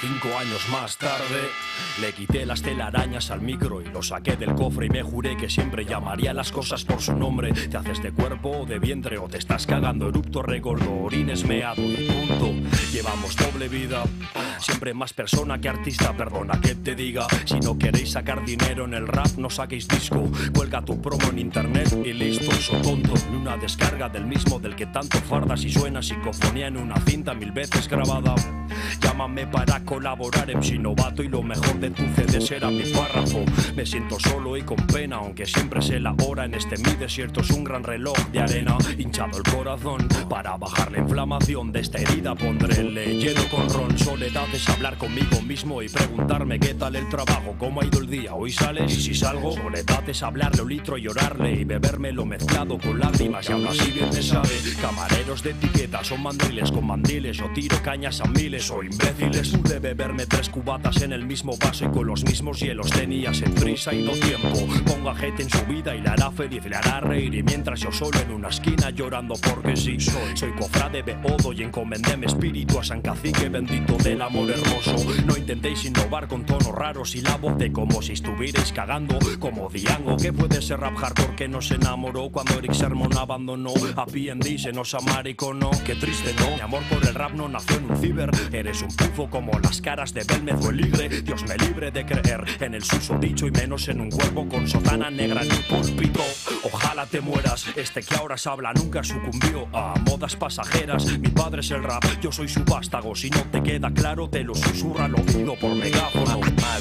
5 años más tarde, le quité las telarañas al micro y lo saqué del cofre y me juré que siempre llamaría las cosas por su nombre. Te haces de cuerpo o de vientre o te estás cagando, erupto, regordo, orines, meado y punto. Llevamos doble vida, siempre más persona que artista, perdona que te diga. Si no queréis sacar dinero en el rap, no saquéis disco. Cuelga tu promo en internet y listo. Soy tonto, ni una descarga del mismo del que tanto fardas y suena psicofonía en una cinta 1000 veces grabada. Llámame para colaborar, MC novato, y lo mejor de tu CD será mi párrafo. Me siento solo y con pena, aunque siempre sé la hora. En este mi desierto es un gran reloj de arena. Hinchado el corazón, para bajar la inflamación de esta herida pondré hielo con ron. Soledad es hablar conmigo mismo y preguntarme qué tal el trabajo, cómo ha ido el día, hoy sales y si salgo. Soledad es hablarle un litro y llorarle y bebérmelo mezclado con lágrimas y aún así bien me sabe. Camareros de etiqueta son mandiles con mandiles, yo tiro cañas a miles o imbéciles. Pude beberme 3 cubatas en el mismo vaso y con los mismos hielos tenía sed, prisa y no tiempo. Ponga gente en su vida y la hará feliz, le hará reír, y mientras yo solo en una esquina llorando porque sí. Soy cofrade de Odo y encomendé mi espíritu a San Cacique bendito del amor hermoso. No intentéis innovar con tonos raros y la voz de como si estuvierais cagando como Diango. Que puede ser rap hardcore que nos enamoró cuando Eric Sermon abandonó a P&D, se nos amariconó. Qué triste, ¿no? Mi amor por el rap no nació en un ciber. Eres un pufo como las caras de Belmez o el Ligre. Dios me libre de creer en el susodicho y menos en un cuerpo con sotana negra en un púlpito. Ojalá te mueras, este que ahora se habla nunca sucumbió a modas pasajeras. Mi padre es el rap, yo soy su vástago. Si no te queda claro, te lo susurra al oído por megáfono.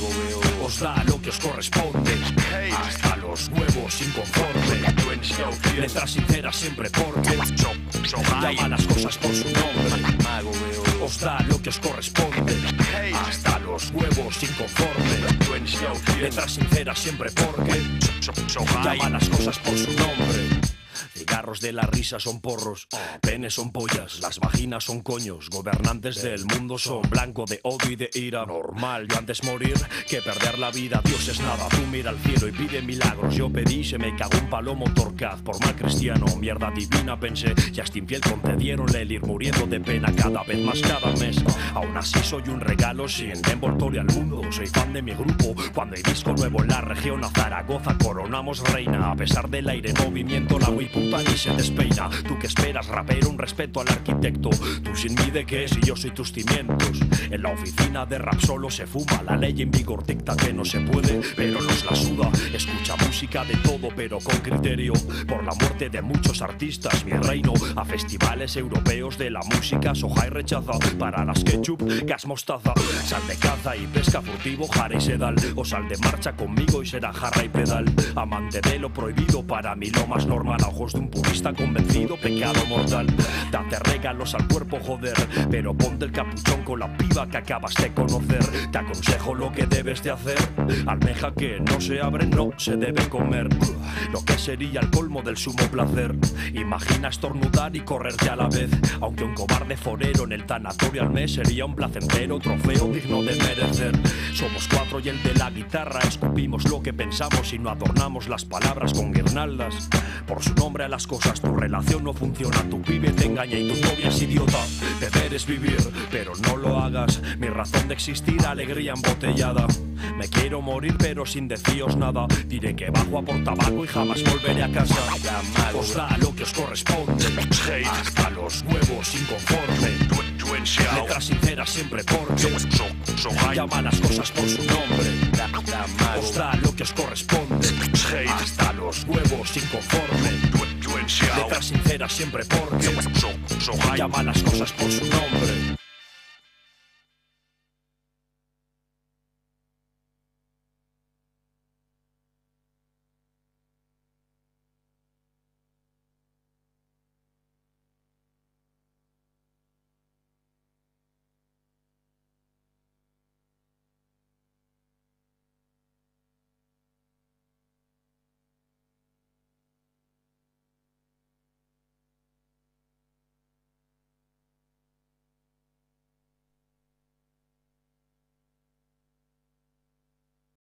Os da lo que os corresponde, hasta los huevos inconforme. Letras sinceras siempre porque llama las cosas por su nombre. Os da lo que os corresponde, hasta los huevos inconforme. Letras sinceras siempre porque llama las cosas por su nombre. Cigarros de la risa son porros, penes son pollas, las vaginas son coños. Gobernantes del mundo son blanco de odio y de ira. Normal, yo antes morir que perder la vida. Dios es nada, tú mira al cielo y pide milagros. Yo pedí, se me cagó un palomo torcaz. Por mal cristiano, mierda divina pensé. Y hasta infiel concedieronle el ir muriendo de pena cada vez más cada mes. Aún así soy un regalo sin envoltorio al mundo. Soy fan de mi grupo, cuando hay disco nuevo en la región a Zaragoza coronamos reina. A pesar del aire en movimiento, la muy puta ni se despeina. Tú que esperas, rapero, un respeto al arquitecto. Tú sin mí de qué, si yo soy tus cimientos. En la oficina de rap solo se fuma. La ley en vigor dicta que no se puede, pero nos la suda. Escucha música de todo, pero con criterio. Por la muerte de muchos artistas, mi reino. A festivales europeos de la música, soja y rechaza. Para las ketchup, gas mostaza. Sal de caza y pesca furtivo, jara y sedal. O sal de marcha conmigo y será jarra y pedal. Amante de lo prohibido, para mí lo más normal. A ojos de un purista convencido, pecado mortal. Date regalos al cuerpo, joder, pero ponte el capuchón con la piba que acabas de conocer. Te aconsejo lo que debes de hacer. Almeja que no se abre, no se debe comer. Lo que sería el colmo del sumo placer. Imagina estornudar y correrte a la vez. Aunque un cobarde forero en el tanatorio al mes sería un placentero trofeo digno de merecer. Somos 4 y el de la guitarra. Escupimos lo que pensamos y no adornamos las palabras con guirnaldas. Por su nombre a las cosas, tu relación no funciona. Tu pibe te engaña y tu novia es idiota. Beber es vivir, pero no lo hagas. Mi razón de existir, alegría embotellada. Me quiero morir pero sin deciros nada. Diré que bajo a por tabaco y jamás volveré a casa. Os da lo que os corresponde, hasta los huevos inconforme. Letras sinceras siempre porque llama las cosas por su nombre. Os da lo que os corresponde, hasta los huevos inconforme. Letras sinceras siempre porque llama las cosas por su nombre.